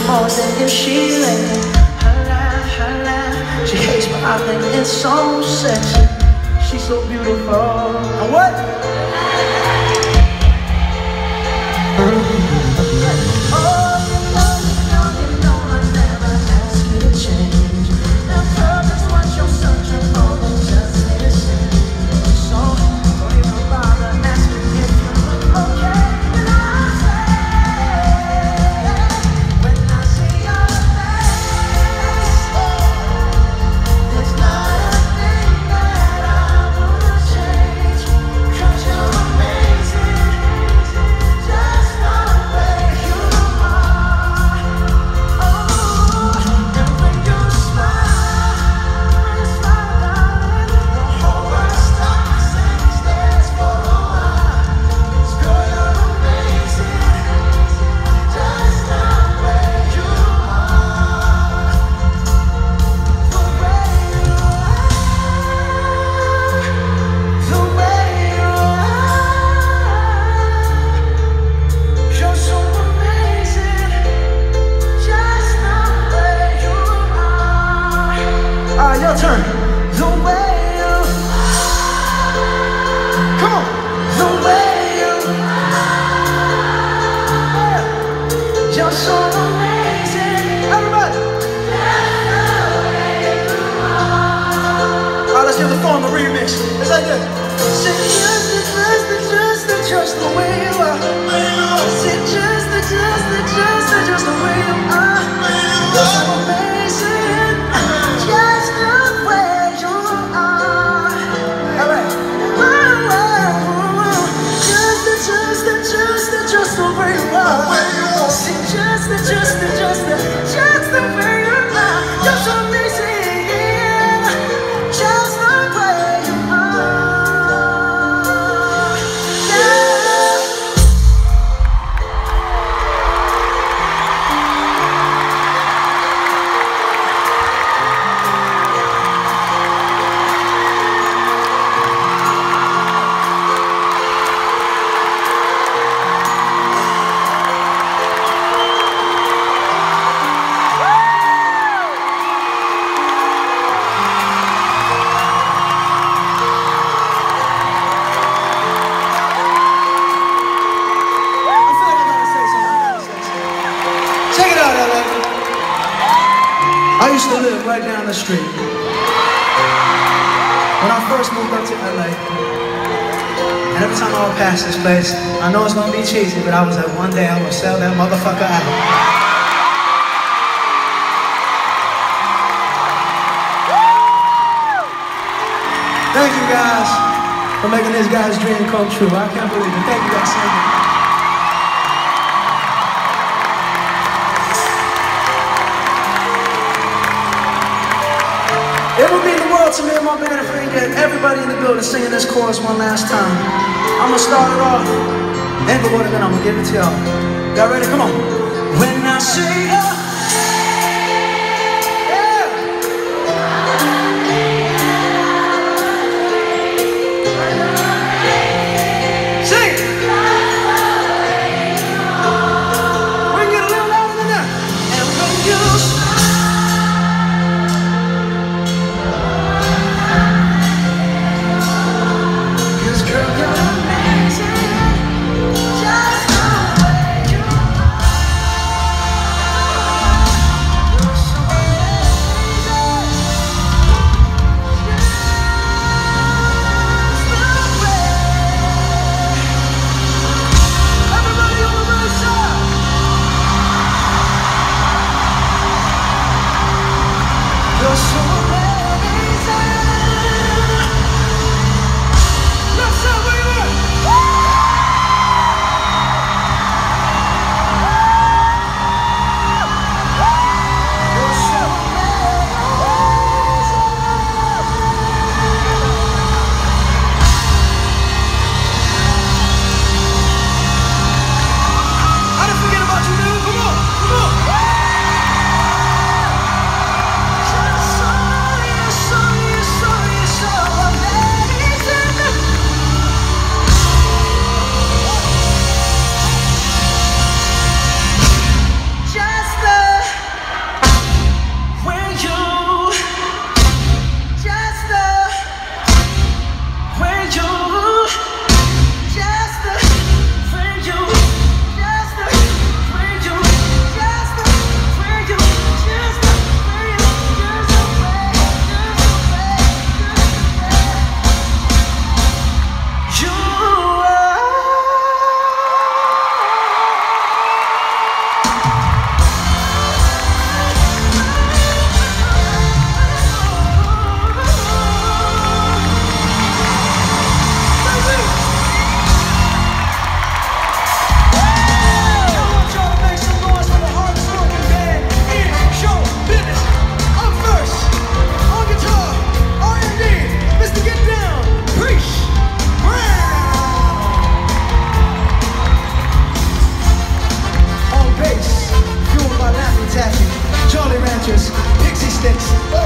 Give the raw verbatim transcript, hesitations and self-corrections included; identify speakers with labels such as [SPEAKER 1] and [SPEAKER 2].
[SPEAKER 1] more than if she let me. Her laugh, her laugh, she hates but I think it's so sexy. She's so beautiful. And what? Your turn. The way you, come on. The way you, you're so amazing. Everybody. All right, let's give the phone a remix. It's like this. Say just the, just the, just the, just the way you are. Say just the, just the, just the, just the way you are. You're so amazing. Just the way. Just the way you are. See, just the, just the, just the, just the way you are. You're so amazing. Just the way you are. Yeah. I used to live right down the street. When I first moved up to L A, and every time I would pass this place, I know it's gonna be cheesy, but I was like, one day I will sell that motherfucker out. Thank you guys for making this guy's dream come true. I can't believe it. Thank you guys so much. It would mean the world to me and my band if we can get everybody in the building singing this chorus one last time. I'm gonna start it off, and the word, then I'm gonna give it to y'all. Y'all ready? Come on. When I say oh, remix.